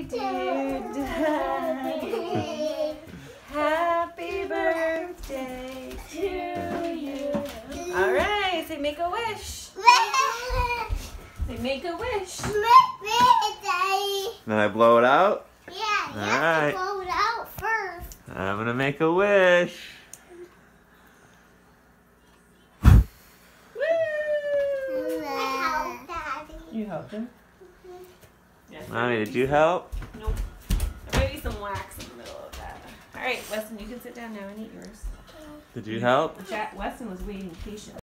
dear Daddy. Happy birthday to you. All right, say make a wish. Say make a wish. Then I blow it out? Yeah, you have Alright. to blow it out first. I'm gonna make a wish. Help, Daddy. You helped him? Yes. Mommy, did you help? Nope. There might be some wax in the middle of that. All right, Weston, you can sit down now and eat yours. Did you help? Weston was waiting patiently.